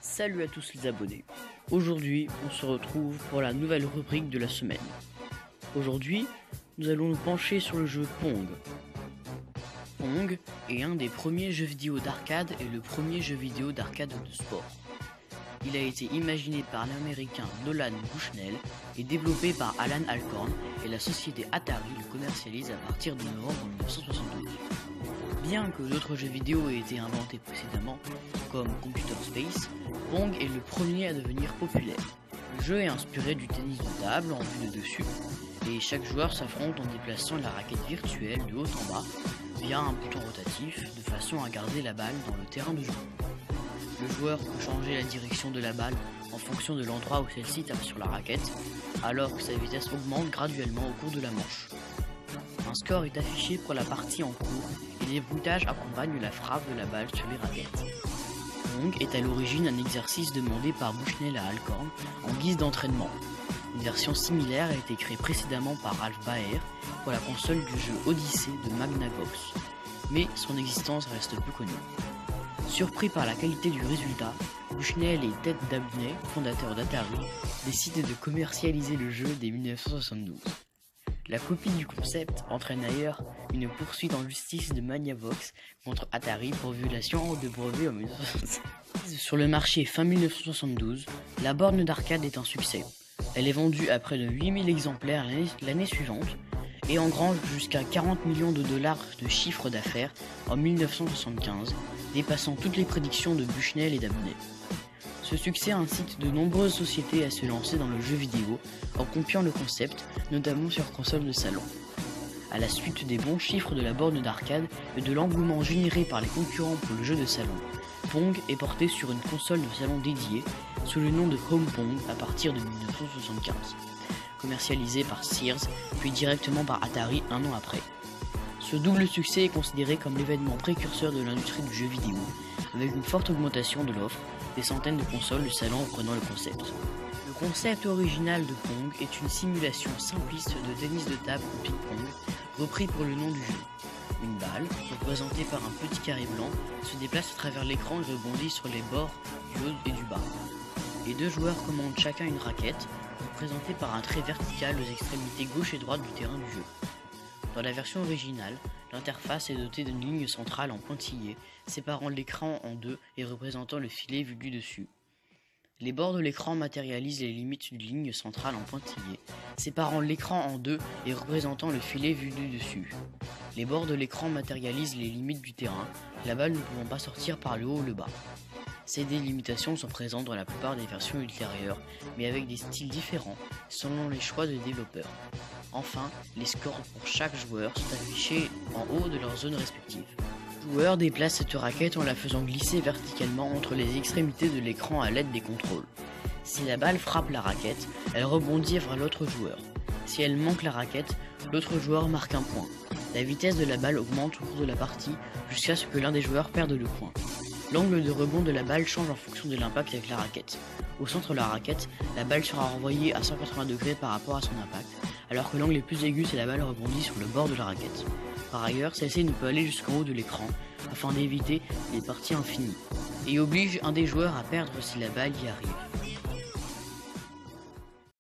Salut à tous les abonnés. Aujourd'hui, on se retrouve pour la nouvelle rubrique de la semaine. Aujourd'hui, nous allons nous pencher sur le jeu Pong. Pong est un des premiers jeux vidéo d'arcade et le premier jeu vidéo d'arcade de sport. Il a été imaginé par l'américain Nolan Bushnell et développé par Alan Alcorn, et la société Atari le commercialise à partir de novembre 1972. Bien que d'autres jeux vidéo aient été inventés précédemment, comme Computer Space, Pong est le premier à devenir populaire. Le jeu est inspiré du tennis de table en vue de dessus, et chaque joueur s'affronte en déplaçant la raquette virtuelle de haut en bas via un bouton rotatif de façon à garder la balle dans le terrain de jeu. Le joueur peut changer la direction de la balle en fonction de l'endroit où celle-ci tape sur la raquette, alors que sa vitesse augmente graduellement au cours de la manche. Un score est affiché pour la partie en cours et les bruitages accompagnent la frappe de la balle sur les raquettes. Pong est à l'origine un exercice demandé par Bushnell à Alcorn en guise d'entraînement. Une version similaire a été créée précédemment par Ralph Baer pour la console du jeu Odyssey de Magnavox, mais son existence reste peu connue. Surpris par la qualité du résultat, Bushnell et Ted Dabney, fondateurs d'Atari, décident de commercialiser le jeu dès 1972. La copie du concept entraîne d'ailleurs une poursuite en justice de Magnavox contre Atari pour violation de brevet en 1976. Sur le marché fin 1972, la borne d'arcade est un succès. Elle est vendue à près de 8000 exemplaires l'année suivante et engrange jusqu'à 40 millions de dollars de chiffre d'affaires en 1975, dépassant toutes les prédictions de Bushnell et Dabney. Ce succès incite de nombreuses sociétés à se lancer dans le jeu vidéo en copiant le concept, notamment sur console de salon. À la suite des bons chiffres de la borne d'arcade et de l'engouement généré par les concurrents pour le jeu de salon, Pong est porté sur une console de salon dédiée sous le nom de Home Pong à partir de 1975, commercialisé par Sears puis directement par Atari un an après. Ce double succès est considéré comme l'événement précurseur de l'industrie du jeu vidéo, avec une forte augmentation de l'offre, des centaines de consoles de salon reprenant le concept. Le concept original de Pong est une simulation simpliste de tennis de table ou ping-pong, repris pour le nom du jeu. Une balle, représentée par un petit carré blanc, se déplace à travers l'écran et rebondit sur les bords du haut et du bas. Les deux joueurs commandent chacun une raquette, représentée par un trait vertical aux extrémités gauche et droite du terrain du jeu. Dans la version originale, l'interface est dotée d'une ligne centrale en pointillé, séparant l'écran en deux et représentant le filet vu du dessus. Les bords de l'écran matérialisent les limites d'une ligne centrale en pointillé, séparant l'écran en deux et représentant le filet vu du dessus. Les bords de l'écran matérialisent les limites du terrain, la balle ne pouvant pas sortir par le haut ou le bas. Ces délimitations sont présentes dans la plupart des versions ultérieures, mais avec des styles différents, selon les choix des développeurs. Enfin, les scores pour chaque joueur sont affichés en haut de leur zone respective. Le joueur déplace cette raquette en la faisant glisser verticalement entre les extrémités de l'écran à l'aide des contrôles. Si la balle frappe la raquette, elle rebondit vers l'autre joueur. Si elle manque la raquette, l'autre joueur marque un point. La vitesse de la balle augmente au cours de la partie jusqu'à ce que l'un des joueurs perde le point. L'angle de rebond de la balle change en fonction de l'impact avec la raquette. Au centre de la raquette, la balle sera renvoyée à 180 degrés par rapport à son impact, alors que l'angle est plus aigu si la balle rebondit sur le bord de la raquette. Par ailleurs, celle-ci ne peut aller jusqu'en haut de l'écran, afin d'éviter les parties infinies, et oblige un des joueurs à perdre si la balle y arrive.